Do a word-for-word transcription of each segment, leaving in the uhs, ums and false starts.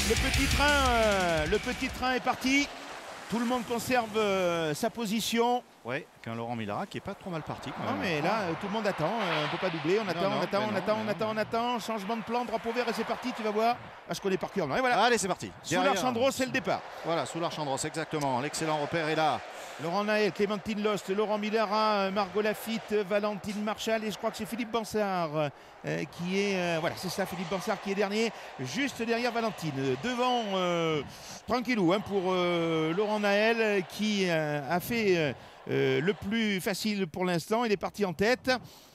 Le petit train, euh, le petit train est parti. Tout le monde conserve euh, sa position. Ouais, qu'un Laurent Millara qui est pas trop mal parti. Quand non même. mais là, euh, tout le monde attend. Euh, on ne peut pas doubler. On Non, attend, non, on attend, on non, attend, non, on attend, non. on attend. Changement de plan, drapeau vert et c'est parti. Tu vas voir. Ah, je connais par cœur. Non, et voilà. Allez, c'est parti. Sous l'Archandros, c'est le départ. Voilà, sous l'Archandros, exactement. L'excellent repère est là. Laurent Naël, Clémentine Lost, Laurent Millara, Margot Lafitte, Valentine Marchal et je crois que c'est Philippe Bansard euh, qui est... Euh, voilà, c'est ça, Philippe Bansard qui est dernier, juste derrière Valentine. Devant, euh, tranquillou, hein, pour euh, Laurent Naël qui euh, a fait euh, le plus facile pour l'instant. Il est parti en tête.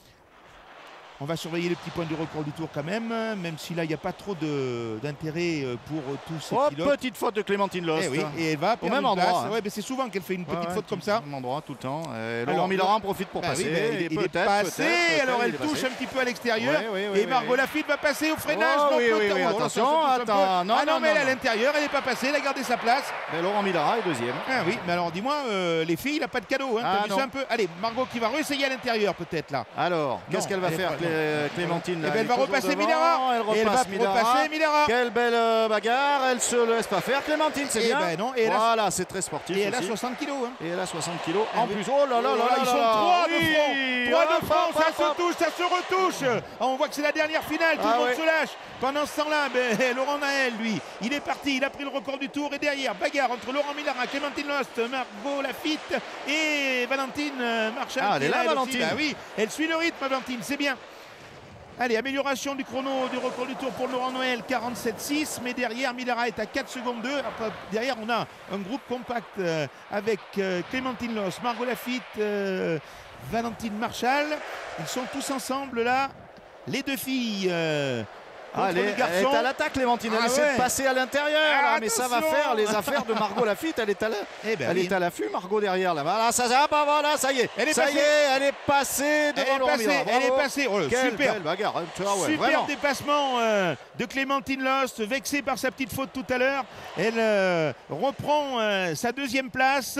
On va surveiller les petits points du record du tour quand même, même si là il n'y a pas trop d'intérêt pour tous ces oh, pilotes. Petite faute de Clémentine Lost. Eh oui, et elle va au même endroit. Hein. Ouais, c'est souvent qu'elle fait une petite ouais, faute ouais, comme ça. Au même endroit tout le temps. Et Alors, Laurent Millara en profite pour bah passer. Oui, bah, il, et il est peut-être, passé, peut-être, alors peut-être, elle touche passé. un petit peu à l'extérieur. Ouais, ouais, ouais, et Margot ouais, Lafitte va passer au freinage. Oh, non, oui, oui, oui, oh, attention, ça, ça, ça, attends. Non, ah non, non, mais elle non, est à l'intérieur, elle n'est pas passée, elle a gardé sa place. Mais Laurent Millara est deuxième. Ah oui, mais alors dis-moi, euh, les filles, il n'a pas de cadeau. Hein, ah, T'as vu ça un peu. Allez, Margot qui va réessayer à l'intérieur peut-être là. Alors, qu'est-ce qu'elle va faire, pas, Clé Clémentine eh ben, elle va repasser Millara. Elle repasse elle va Millara. repasser Millara. Quelle belle euh, bagarre, elle se laisse pas faire. Clémentine, c'est et bien. Ben non, et voilà, c'est très sportif. Et elle aussi. a soixante kilos. Hein. Et elle a soixante kilos. Ah, en oui. plus, oh là là là là, ils sont là, trois oui. de front. Trois de Hop, front, hop, ça hop, se hop. touche, ça se retouche. Ah, on voit que c'est la dernière finale, tout Ah, le monde ouais. se lâche. Pendant ce temps-là, ben, Laurent Naël, lui, il est parti, il a pris le record du tour. Et derrière, bagarre entre Laurent Millara, Clémentine Lost, Margot Lafitte et Valentine Marchal. Ah, elle est là, elle Valentine. aussi. Bah oui, elle suit le rythme, Valentine, c'est bien. Allez, amélioration du chrono du record du tour pour Laurent Naël, quarante-sept six. Mais derrière, Millara est à quatre secondes deux. Après, derrière, on a un groupe compact euh, avec euh, Clémentine Lost, Margot Lafitte, euh, Valentine Marchal. Ils sont tous ensemble là. Les deux filles euh, contre Ah, elle, est, les elle garçons. est à l'attaque, Clémentine. Elle Ah, essaie ouais. de passer à l'intérieur. Ah, mais ça va attention. faire les affaires de Margot Lafitte. Elle est à la... Eh ben elle oui. est à l'affût, Margot, derrière. Là. Voilà, ça, ça, bah, voilà, ça y est. Elle est ça passée. y est, elle est passée devant Elle est Laurent passée, Millara. elle est Bravo. passée. Oh, Quelle super. belle bagarre. Hein, tu vois, ouais, Super vraiment. dépassement euh, de Clémentine Lost, vexée par sa petite faute tout à l'heure. Elle euh, reprend euh, sa deuxième place.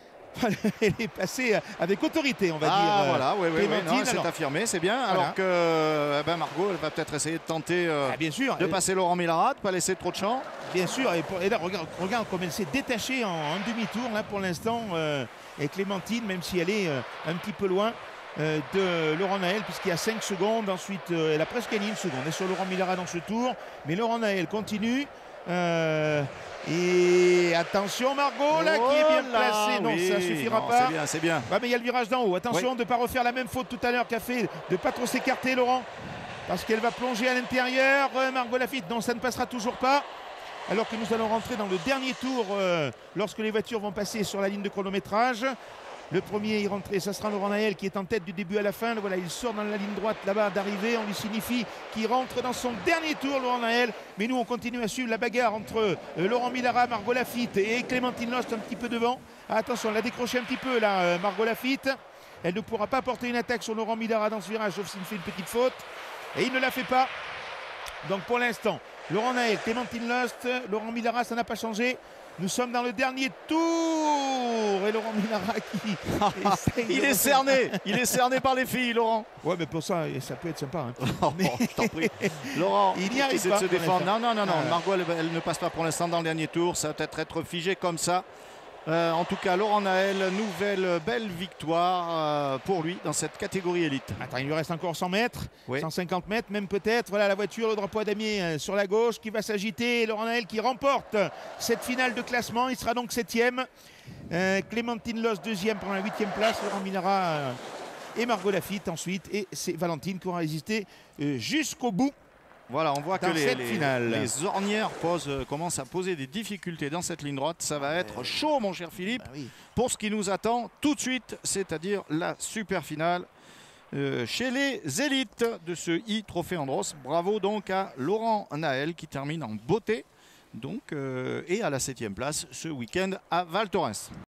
Elle est passée avec autorité, on va ah, dire. Ah voilà, oui, oui, oui, non, c'est alors... affirmé, c'est bien. Voilà. Alors que euh, ben Margot, elle va peut-être essayer de tenter euh, ah, bien sûr, de elle... passer Laurent Millara, de ne pas laisser trop de champ. Bien sûr, et, pour... et là, regarde, regarde comme elle s'est détachée en, en demi-tour, là, pour l'instant. Euh, et Clémentine, même si elle est euh, un petit peu loin euh, de Laurent Naël, puisqu'il y a cinq secondes. Ensuite, euh, elle a presque gagné une seconde. Elle est sur Laurent Millara dans ce tour. Mais Laurent Naël continue. Euh, et attention Margot là oh qui est bien là, placée. Non, oui, ça suffira non, pas. C'est bien, c'est bien. Bah, mais il y a le virage d'en haut. Attention oui. de ne pas refaire la même faute tout à l'heure qu'a fait, de ne pas trop s'écarter Laurent. Parce qu'elle va plonger à l'intérieur. Euh, Margot Lafitte, non, ça ne passera toujours pas. Alors que nous allons rentrer dans le dernier tour euh, lorsque les voitures vont passer sur la ligne de chronométrage. Le premier y rentrer, ça sera Laurent Naël qui est en tête du début à la fin. Voilà, il sort dans la ligne droite là-bas d'arrivée. On lui signifie qu'il rentre dans son dernier tour, Laurent Naël. Mais nous, on continue à suivre la bagarre entre euh, Laurent Millara, Margot Lafitte et Clémentine Lost un petit peu devant. Ah, attention, elle a décroché un petit peu là, euh, Margot Lafitte. Elle ne pourra pas porter une attaque sur Laurent Millara dans ce virage, sauf s'il fait une petite faute. Et il ne la fait pas. Donc pour l'instant, Laurent Naël, Clémentine Lost, Laurent Millara, ça n'a pas changé. Nous sommes dans le dernier tour et Laurent Millara qui essaye il de est cerné, il est cerné par les filles, Laurent. Ouais, mais pour ça, ça peut être sympa. Hein. Oh, mais... je t'en prie. Laurent, il n'y arrive essaie pas. de se défendre. Non, non, non, non. Ah, Margot, elle, elle ne passe pas pour l'instant dans le dernier tour. Ça va peut-être être figé comme ça. Euh, en tout cas, Laurent Naël, nouvelle belle victoire euh, pour lui dans cette catégorie élite. Attends, il lui reste encore cent mètres, oui. cent cinquante mètres même peut-être. Voilà la voiture, le drapeau à damier euh, sur la gauche qui va s'agiter. Laurent Naël qui remporte cette finale de classement. Il sera donc septième. Euh, Clémentine Lost deuxième pour la huitième place. Laurent Millara euh, et Margot Lafitte ensuite. Et c'est Valentine qui aura résisté euh, jusqu'au bout. Voilà, on voit dans que les, cette les, finale. les ornières posent, euh, commencent à poser des difficultés dans cette ligne droite. Ça va être chaud, mon cher Philippe, bah oui. pour ce qui nous attend tout de suite, c'est-à-dire la super finale euh, chez les élites de ce e-Trophée Andros. Bravo donc à Laurent Naël qui termine en beauté donc, euh, et à la septième place ce week-end à Val Thorens.